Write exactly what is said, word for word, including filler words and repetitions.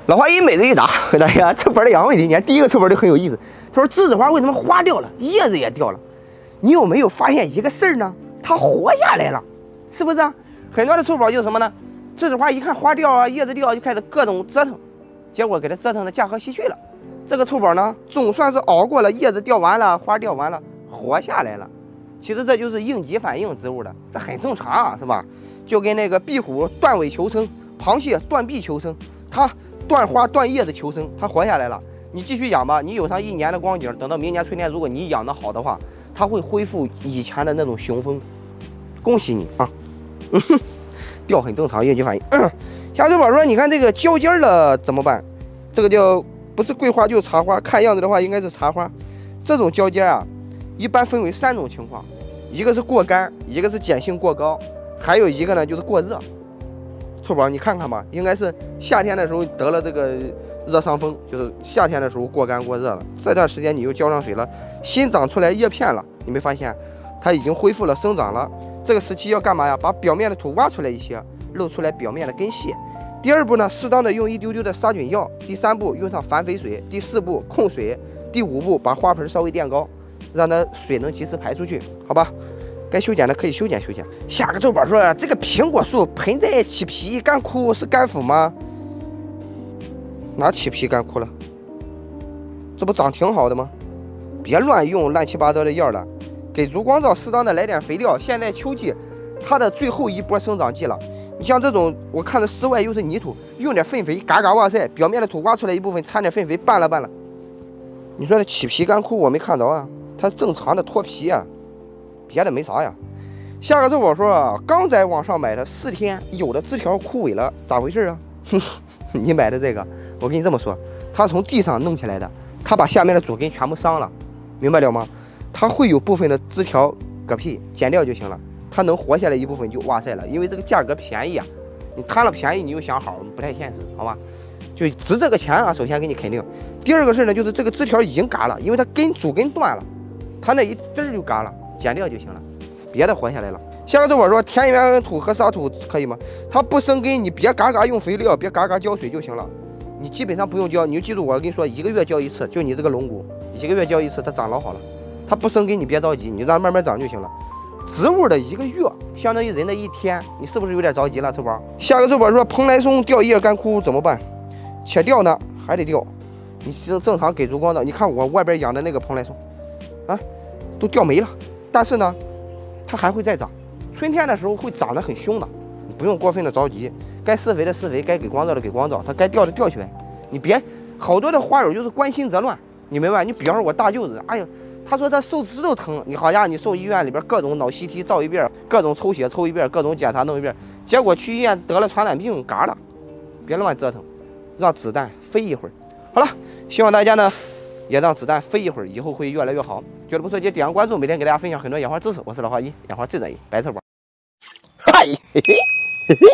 老花一每日一答，回答一下这本的养问题。你看第一个测本就很有意思，他说栀子花为什么花掉了，叶子也掉了？你有没有发现一个事儿呢？它活下来了，是不是啊？很多的臭宝就是什么呢？栀子花一看花掉啊，叶子掉，就开始各种折腾，结果给它折腾的驾鹤西去了。这个臭宝呢，总算是熬过了叶子掉完了，花掉完了，活下来了。其实这就是应激反应植物的，这很正常啊，是吧？就跟那个壁虎断尾求生，螃蟹断臂求生，它断花断叶子求生，它活下来了。你继续养吧，你有上一年的光景，等到明年春天，如果你养得好的话，它会恢复以前的那种雄风。恭喜你啊！嗯哼，掉很正常，应激反应。嗯、下周宝说，你看这个交尖了怎么办？这个叫不是桂花就是茶花，看样子的话应该是茶花。这种交尖啊，一般分为三种情况，一个是过干，一个是碱性过高，还有一个呢就是过热。臭宝，你看看吧，应该是夏天的时候得了这个热伤风，就是夏天的时候过干过热了。这段时间你又浇上水了，新长出来叶片了，你没发现它已经恢复了生长了？这个时期要干嘛呀？把表面的土挖出来一些，露出来表面的根系。第二步呢，适当的用一丢丢的杀菌药。第三步用上反肥水。第四步控水。第五步把花盆稍微垫高，让它水能及时排出去，好吧？该修剪的可以修剪修剪。下个周宝说，这个苹果树盆栽起皮干枯是干腐吗？哪起皮干枯了？这不长挺好的吗？别乱用乱七八糟的药了，给烛光照适当的来点肥料。现在秋季，它的最后一波生长季了。你像这种，我看着室外又是泥土，用点粪肥，嘎嘎哇塞，表面的土挖出来一部分，掺点粪肥拌了拌了。你说这起皮干枯我没看着啊，它正常的脱皮啊。别的没啥呀。下个周宝说，刚在网上买的四天，有的枝条枯萎了，咋回事啊？哼，你买的这个，我跟你这么说，它从地上弄起来的，它把下面的主根全部伤了，明白了吗？它会有部分的枝条嗝屁，剪掉就行了，它能活下来一部分就哇塞了，因为这个价格便宜啊，你贪了便宜你又想好，不太现实，好吧？就值这个钱啊，首先给你肯定。第二个事呢，就是这个枝条已经嘎了，因为它根主根断了，它那一枝就嘎了。剪掉就行了，别的活下来了。下个周宝说，田园土和沙土可以吗？它不生根，你别嘎嘎用肥料，别嘎嘎浇水就行了。你基本上不用浇，你就记住我跟你说，一个月浇一次，就你这个龙骨，一个月浇一次，它长老好了。它不生根，你别着急，你让它慢慢长就行了。植物的一个月相当于人的一天，你是不是有点着急了，臭宝？下个周宝说，蓬莱松掉叶干枯怎么办？且掉呢，还得掉。你正正常给烛光照，你看我外边养的那个蓬莱松，啊，都掉没了。但是呢，它还会再长，春天的时候会长得很凶的，你不用过分的着急，该施肥的施肥，该给光照的给光照，它该掉的掉起来，你别好多的花友就是关心则乱，你明白？你比方说我大舅子，哎呀，他说他手指头疼，你好家伙，你送医院里边各种脑 C T 照一遍，各种抽血抽一遍，各种检查弄一遍，结果去医院得了传染病，嘎了，别乱折腾，让子弹飞一会儿。好了，希望大家呢也让子弹飞一会儿，以后会越来越好。觉得不错，记得点个关注，每天给大家分享很多养花知识。我是老花一，养花最专业，白色宝。嗨，嘿嘿嘿嘿。